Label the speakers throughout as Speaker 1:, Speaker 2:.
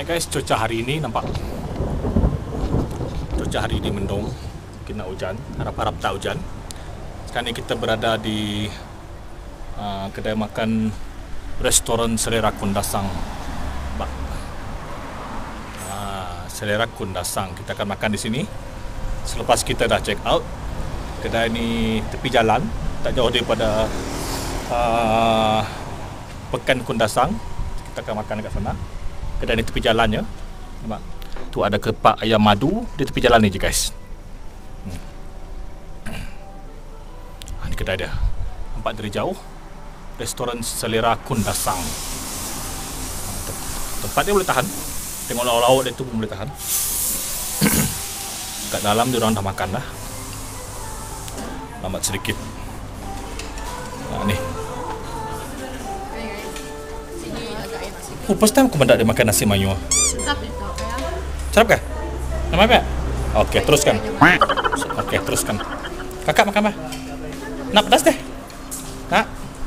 Speaker 1: Guys, cuaca hari ini nampak. Cuaca hari ini mendung, kena hujan, harap-harap tak hujan. Sekarang ini kita berada di kedai makan restoran Selera Kundasang. Selera Kundasang. Kita akan makan di sini. Selepas kita dah check out, kedai ini tepi jalan, tak jauh daripada Pekan Kundasang. Kita akan makan dekat sana. Kedai ni tepi jalan je. Nampak? Tu ada kepak ayam madu di tepi jalan ni je, guys. Ni kedai dia. Nampak dari jauh. Restoran Selera Kundasang. Tempat dia boleh tahan. Tengok lauk-lauk dia tu pun boleh tahan. Kat dalam dia orang dah makan dah. Lambat sedikit. Ni. Oh, first time aku mendak dia makan nasi mayu. Sedap ke? Nama apa? Okey, teruskan. Okey, teruskan. Kakak makan apa? Nak pedas deh? Nak?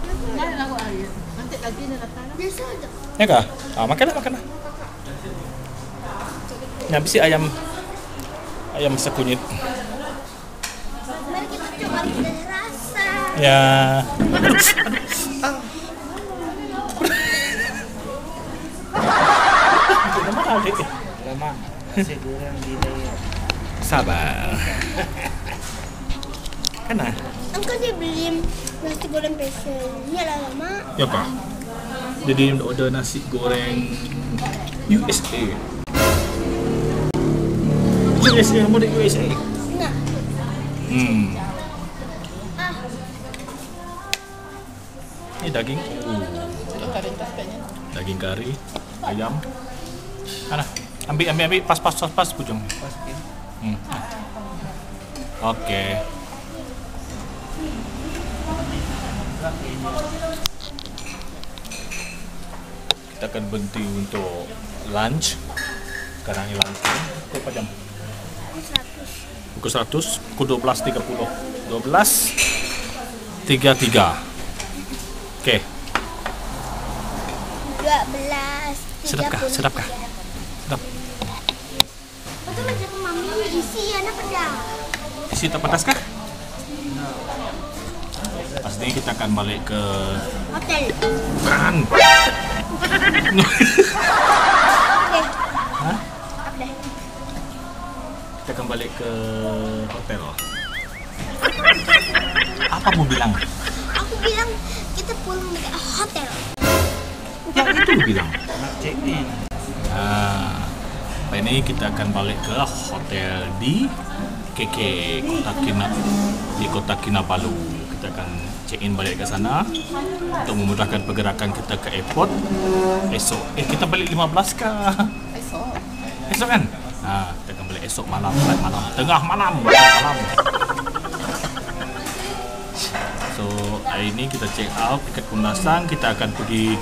Speaker 2: Biasa aja.
Speaker 1: Ya kah? Makanlah, makanlah. Ni habis ayam masak kunyit.
Speaker 2: Mari kita coba kita rasa.
Speaker 1: Ya.
Speaker 3: Lama nasi goreng gini.
Speaker 1: Sabar. Kana?
Speaker 2: Angkat dia beli nasi goreng special. Ni lah lama.
Speaker 1: Ya kah? Jadi order nasi goreng USA. USA, mode USA.
Speaker 2: Nah.
Speaker 1: Ini daging. Daging kari, ayam. Mana? Ambil, pas bujung. Okey. Kita akan berhenti untuk lunch. Sekarang ni lunch. Berapa jam?
Speaker 2: 100.
Speaker 1: Pukul 100, pukul 12.30. 12.33. Okey.
Speaker 2: 12.
Speaker 1: Sedap kah? Sedap kah? Sedap.
Speaker 2: Betul macam mami isi anak pedas.
Speaker 1: Isi tak pedas kah? Pasti kita akan balik ke
Speaker 2: Hotel.
Speaker 1: Bukan. Hah?
Speaker 2: Apa?
Speaker 1: Kita akan balik ke hotel. Apa mau bilang?
Speaker 2: Aku bilang kita pulang ke hotel.
Speaker 1: Yang itu lu bilang.
Speaker 3: Nak check in.
Speaker 1: Hari ini kita akan balik ke hotel di KK Kota Kinabalu. Kita akan check in balik ke sana untuk memudahkan pergerakan kita ke airport esok. Kita balik 15 kah? Esok kan? Kita akan balik esok malam, tengah malam. So, hari ini kita check out dekat Kundasang. Kita akan pergi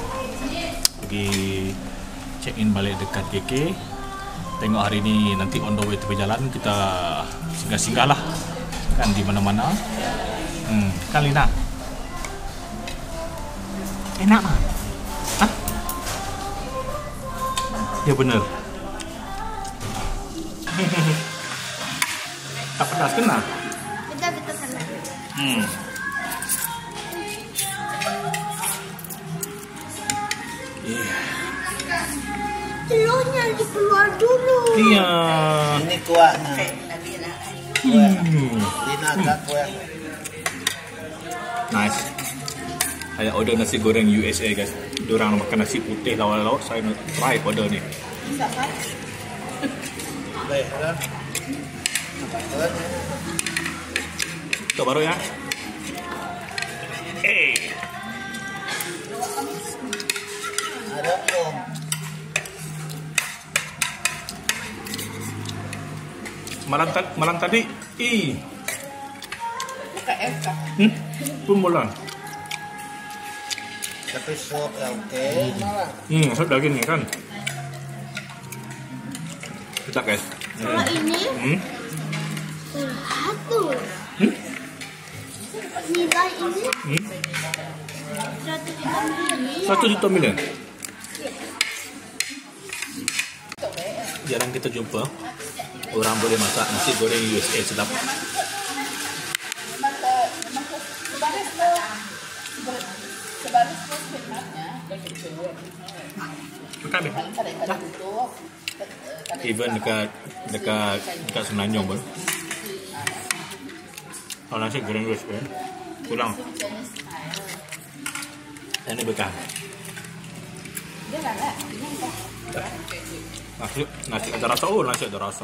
Speaker 1: check in balik dekat KK. Tengok hari ini nanti on the way tepi jalan kita singgah-singgah lah kan di mana-mana. Kan Lina? Enak mah? Hah? Ya bener. Tak pedas kena?
Speaker 2: Betul sana. Telurnya dikeluar dulu.
Speaker 1: Iya.
Speaker 3: Ini kuahnya. Lina agak kuah.
Speaker 1: Nice. Saya order nasi goreng USA, guys. Diorang makan nasi putih lauk-lauk. Saya nak try order ni.
Speaker 3: Baik, dah.
Speaker 1: Itu baru ya.
Speaker 3: Ada om.
Speaker 1: Malam tadi, pun bola.
Speaker 3: Tapi suap ya oke.
Speaker 1: Sup daging ni kan. Sedap guys.
Speaker 2: Kalau ini 100. Nilai ini 100 juta miliar.
Speaker 1: 1 juta miliar. Jarang kita jumpa orang boleh masak nasi goreng USA sedap. Makan deh. Even dekat Semenanjung pun. Kalau nasi goreng USA pulang. Ini bekal. Nasi ada rasa, nasi ada rasa.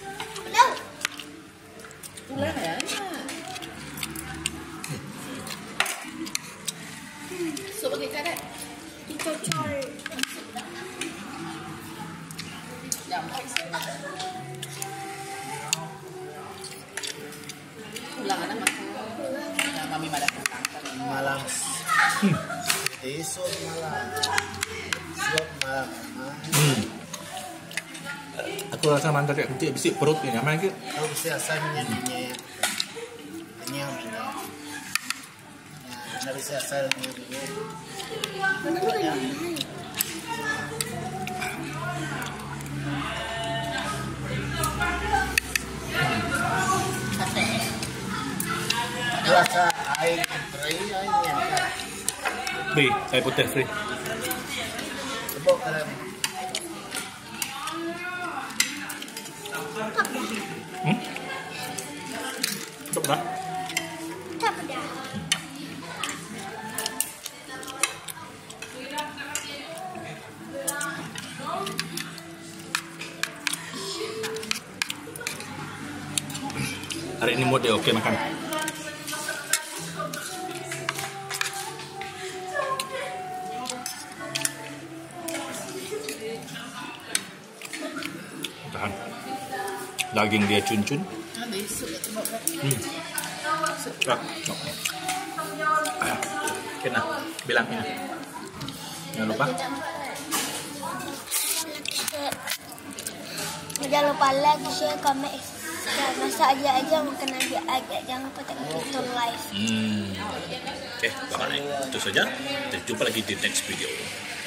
Speaker 2: So pakai karet. Dicocol. Pulang anak makan. Yang mami madak
Speaker 3: Malam. Esok malam. Siap malam.
Speaker 1: Aku rasa mantap dia kecil bisik perut ni nyaman ke?
Speaker 3: Kau bisa asalnya minyak. Nak bisa asalnya minyak. Rasa air free airnya.
Speaker 1: Beri, air putih free.
Speaker 3: Sebab kalau
Speaker 1: Cukup dah?
Speaker 2: Tak pedas.
Speaker 1: Hari ini mood dia okey makan. Tahan. Daging dia cun-cun. Kena bilang ini. Jangan lupa.
Speaker 2: Jangan lupa like, share, komen. Masak aja makan aja. Jangan lupa tengok tonton live.
Speaker 1: Okey, bye. Itu saja. Kita jumpa lagi di next video.